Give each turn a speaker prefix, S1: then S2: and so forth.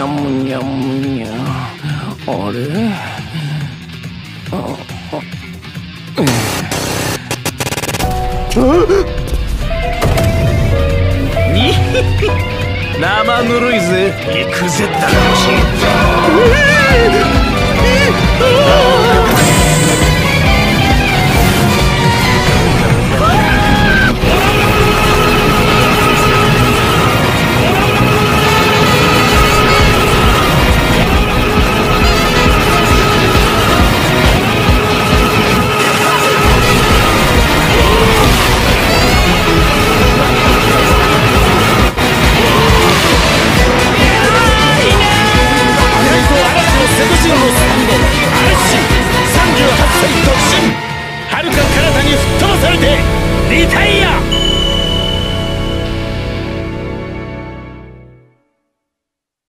S1: ゃむにゃむにゃ。あれ？生ぬるいぜ。行くぜだろし。38歳独身、はるか彼方に吹っ飛ばされてリタイア。